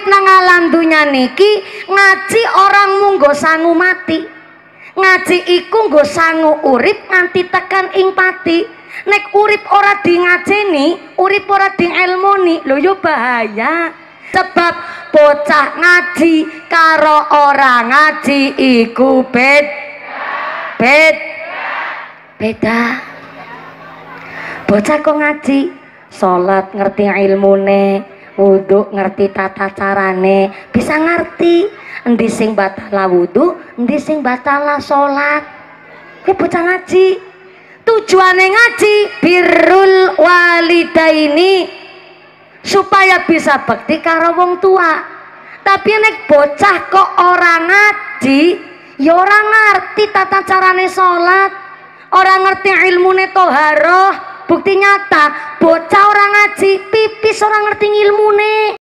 urip nang alam dunya niki ngaji orang munggo sangu mati. Ngaji iku nggo sangu urip nganti tekan ing pati. Nek urip ora di ngajeni, urip ora di ilmoni, lho yo bahaya. Sebab bocah ngaji karo orang ngaji iku beda. Bocah kok ngaji, salat ngerti ilmune, wudu ngerti tata carane, bisa ngerti endi sing batala wudu, endi sing batala salat. Kuwi bocah ngaji. Tujuane ngaji birrul walidaini supaya bisa bekti karo wong tua. Tapi nek bocah kok orang ngaji, ya ora ngerti tata carane salat, ora ngerti ilmune thaharah. Bukti nyata bocah orang ngaji pipis ora ngerti ilmune.